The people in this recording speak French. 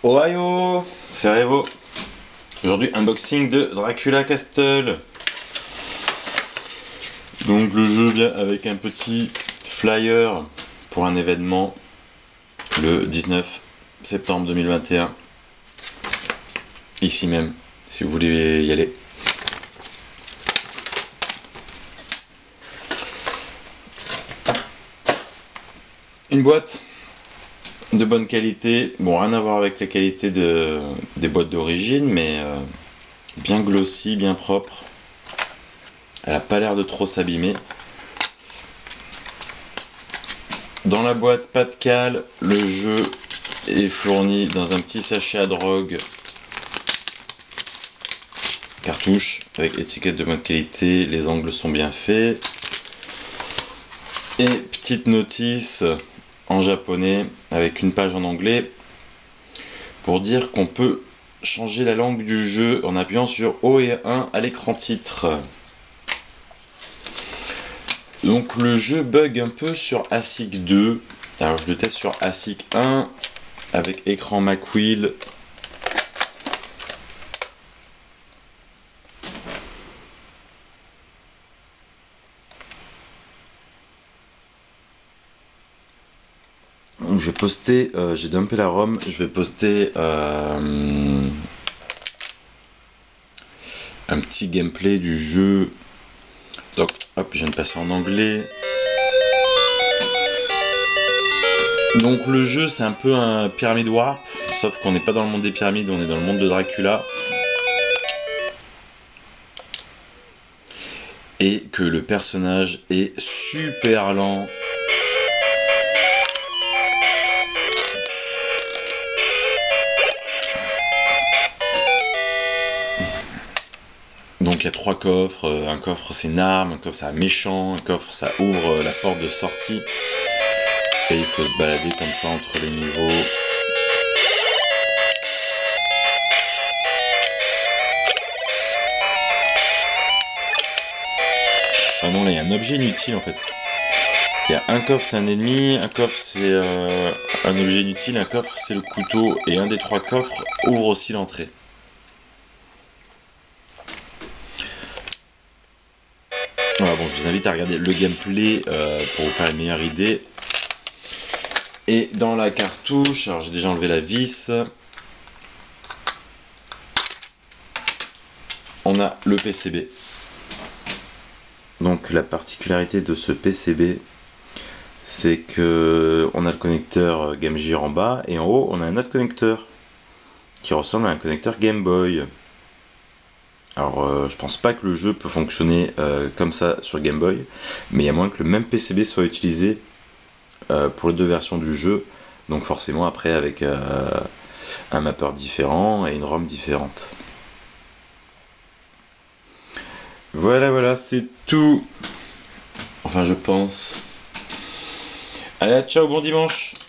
Ohio, c'est Revo. Aujourd'hui, unboxing de Dracula Castle. Donc le jeu vient avec un petit flyer pour un événement le 19 septembre 2021. Ici même, si vous voulez y aller. Une boîte de bonne qualité, bon, rien à voir avec la qualité des boîtes d'origine, mais bien glossy, bien propre. Elle a pas l'air de trop s'abîmer. Dans la boîte, pas de cale, le jeu est fourni dans un petit sachet à drogue, cartouche avec étiquette de bonne qualité, les angles sont bien faits. Et petite notice en japonais avec une page en anglais pour dire qu'on peut changer la langue du jeu en appuyant sur O et 1 à l'écran titre. Donc le jeu bug un peu sur ASIC 2. Alors je le teste sur ASIC 1 avec écran Macwheel. Donc je vais poster, j'ai dumpé la ROM, je vais poster un petit gameplay du jeu. Donc hop, je viens de passer en anglais. Donc le jeu c'est un peu un Pyramid Warp, sauf qu'on n'est pas dans le monde des pyramides, on est dans le monde de Dracula. Et que le personnage est super lent. Donc il y a 3 coffres, un coffre c'est une arme, un coffre c'est un méchant, un coffre ça ouvre la porte de sortie. Et il faut se balader comme ça entre les niveaux. Ah non, là il y a un objet inutile en fait. Il y a un coffre c'est un ennemi, un coffre c'est un objet inutile, un coffre c'est le couteau, et un des 3 coffres ouvre aussi l'entrée. Voilà, bon, je vous invite à regarder le gameplay pour vous faire une meilleure idée. Et dans la cartouche, alors j'ai déjà enlevé la vis. On a le PCB. Donc la particularité de ce PCB, c'est que on a le connecteur Game Gear en bas, et en haut on a un autre connecteur qui ressemble à un connecteur Game Boy. Alors je pense pas que le jeu peut fonctionner comme ça sur Game Boy, mais il y a moins que le même PCB soit utilisé pour les 2 versions du jeu, donc forcément après avec un mapper différent et une ROM différente. Voilà, c'est tout. Enfin je pense. Allez, ciao, bon dimanche.